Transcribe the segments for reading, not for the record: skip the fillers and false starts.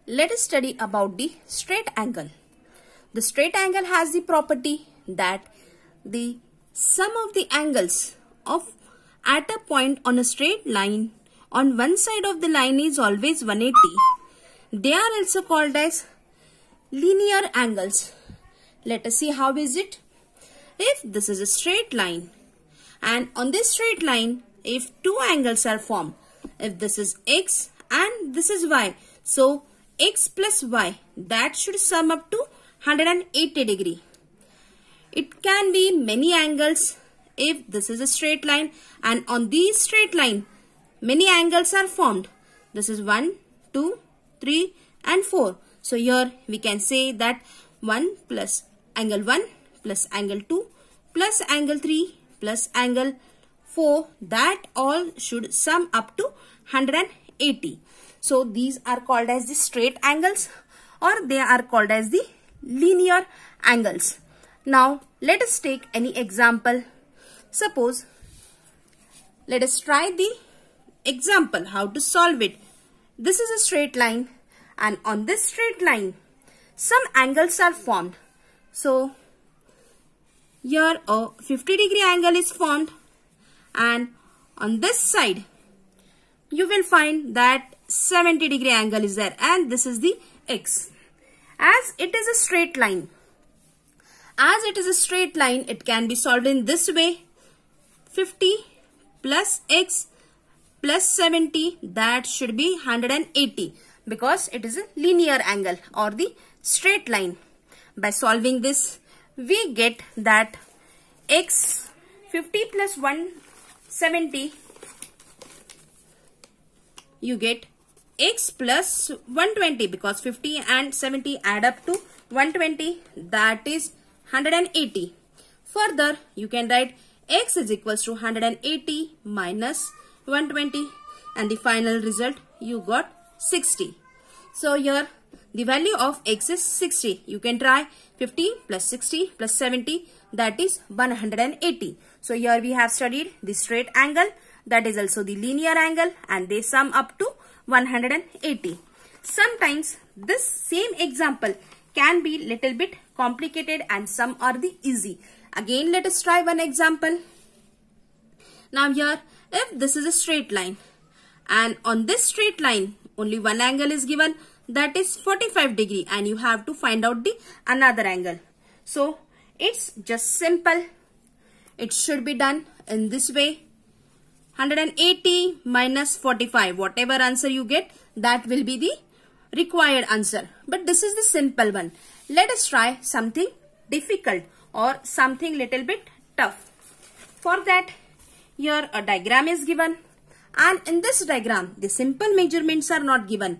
let us study about the straight angle. The straight angle has the property that the sum of the angles of at a point on a straight line on one side of the line is always 180. They are also called as linear angles. Let us see how is it. If this is a straight line and on this straight line if two angles are formed, if this is x and this is y, so x plus y, that should sum up to 180 degree. It can be many angles if this is a straight line and on this straight line many angles are formed. This is 1, 2, 3 and 4. So here we can say that 1 plus angle 1 plus angle 2 plus angle 3 plus angle 4, that all should sum up to 180. So these are called as the straight angles or they are called as the linear angles. Now let us take any example. Suppose let us try the example how to solve it. This is a straight line and on this straight line some angles are formed. So here a 50 degree angle is formed and on this side you will find that 70 degree angle is there and this is the x. As it is a straight line, it can be solved in this way. 50 plus x plus 70, that should be 180 because it is a linear angle or the straight line. By solving this, we get that x 50 plus 170, you get x plus 120 because 50 and 70 add up to 120, that is 180. Further, you can write x is equals to 180 minus 120 and the final result you got 60. So here the value of x is 60. You can try 50 plus 60 plus 70, that is 180. So here we have studied the straight angle, that is also the linear angle, and they sum up to 180. Sometimes this same example can be little bit complicated and some are the easy. Again let us try one example. Now here if this is a straight line and on this straight line only one angle is given, that is 45 degree, and you have to find out the another angle. So it's just simple. It should be done in this way. 180 minus 45, whatever answer you get, that will be the required answer. But this is the simple one. Let us try something difficult or something little bit tough. For that, here a diagram is given and in this diagram the simple measurements are not given.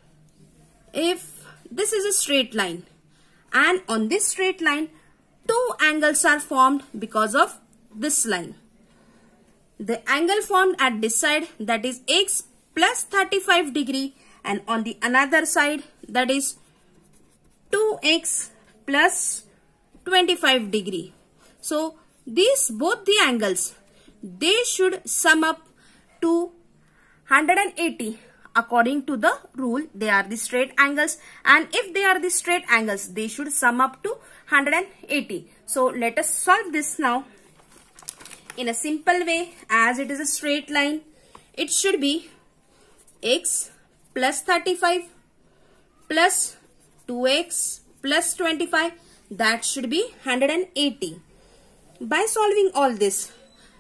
If this is a straight line and on this straight line two angles are formed because of this line. The angle formed at this side, that is x plus 35 degree, and on the another side, that is 2x plus 25 degree. So these both the angles, they should sum up to 180. According to the rule, they are the straight angles, and if they are the straight angles, they should sum up to 180. So let us solve this now. In a simple way, as it is a straight line, it should be x plus 35 plus 2x plus 25, that should be 180. By solving all this,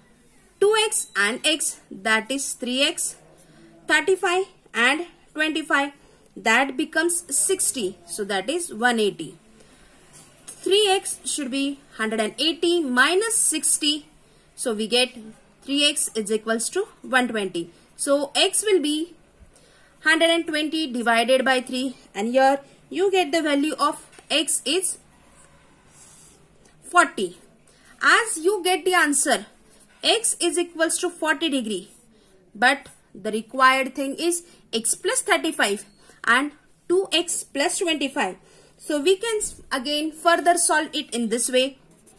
2x and x, that is 3x, 35 and 25, that becomes 60, so that is 180. 3x should be 180 minus 60, so we get 3x is equals to 120. So x will be 120 divided by 3, and here you get the value of x is 40. As you get the answer, x is equals to 40 degree, but the required thing is x plus 35 and 2x plus 25. So we can again further solve it in this way.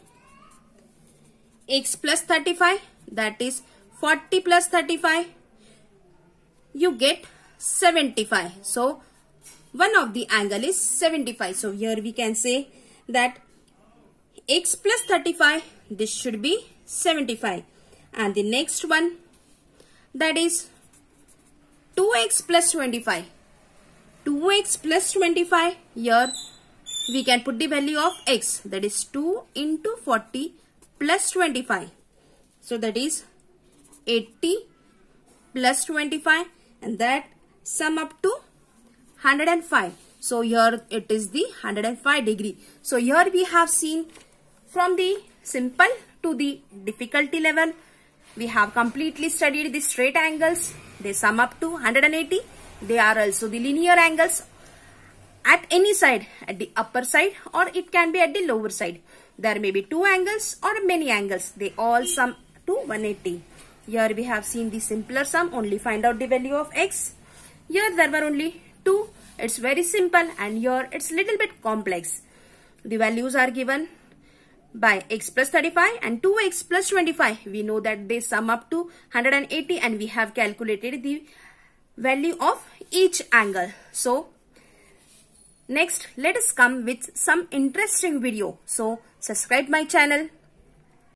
X plus 35, that is 40 plus 35, you get 75. So one of the angle is 75. So here we can say that x plus 35, this should be 75. And the next one, that is 2x plus 25. 2x plus 25, here we can put the value of x, that is 2 into 40 plus 25. So that is 80 plus 25, and that sum up to 105. So here it is the 105 degree. So here we have seen from the simple to the difficulty level. We have completely studied the straight angles. They sum up to 180. They are also the linear angles at any side, at the upper side or it can be at the lower side. There may be two angles or many angles. They all sum to 180. Here we have seen the simpler sum. Only find out the value of x. Here there were only two. It's very simple, and here it's little bit complex. The values are given by x plus 35 and 2x plus 25. We know that they sum up to 180, and we have calculated the value of each angle. So next, let us come with some interesting video. So subscribe my channel.